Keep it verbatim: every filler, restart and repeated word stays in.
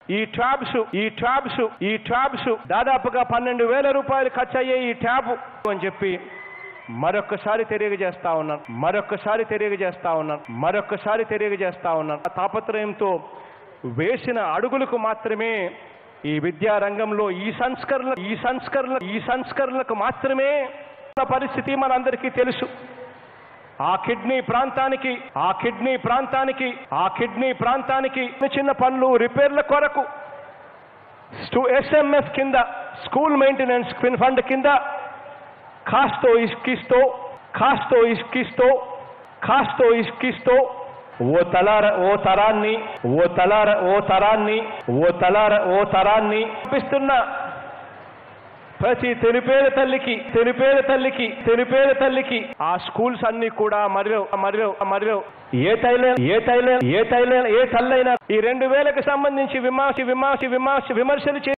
ఈ ట్యాబ్స్ ఈ ట్యాబ్స్ ఈ ట్యాబ్స్ దాదాపుగా పన్నెండు వేల రూపాయలు ఖర్చు అయ్యే ఈ ట్యాబ్ అని చెప్పి మరొకసారి తెలియజేస్తా ఉన్నాను మరొకసారి తెలియజేస్తా ఉన్నాను మరొకసారి తెలియజేస్తా ఉన్నాను తాపత్రయంతో వేసిన అడుగులకు మాత్రమే ఈ విద్యా రంగంలో ఈ సంస్కరణ ఈ సంస్కరణ ఈ సంస్కరణలకు మాత్రమే పరిస్థితి మనందరికీ తెలుసు. ఆ కిడ్నీ ప్రాంతానికి ఆ కిడ్నీ ప్రాంతానికి ఆ కిడ్నీ ప్రాంతానికి చిన్న పనులు రిపేర్ల కొరకు ఎస్ఎంఎఫ్ కింద స్కూల్ మెయింటెనెన్స్ ఫండ్ కింద కాస్తో ఇష్కిస్తో కాస్తో ఇష్కిస్తో కాస్తో ఇష్కిస్తో ఓ తలార ఓ తరాన్ని ఓ తలార ఓ తరాన్ని ఓ తలార ఓ తరాన్ని పంపిస్తున్న ప్రతి తెలుపేద తల్లికి తెలుపేద తల్లికి తెలుపేద తల్లికి ఆ స్కూల్స్ అన్ని కూడా మరియు మరియు మరియు ఏ తైలే ఏ తైలే ఏ తైలే ఏ తల్లైనా ఈ రెండు వేలకు సంబంధించి విమర్శ విమర్శ విమర్శ విమర్శలు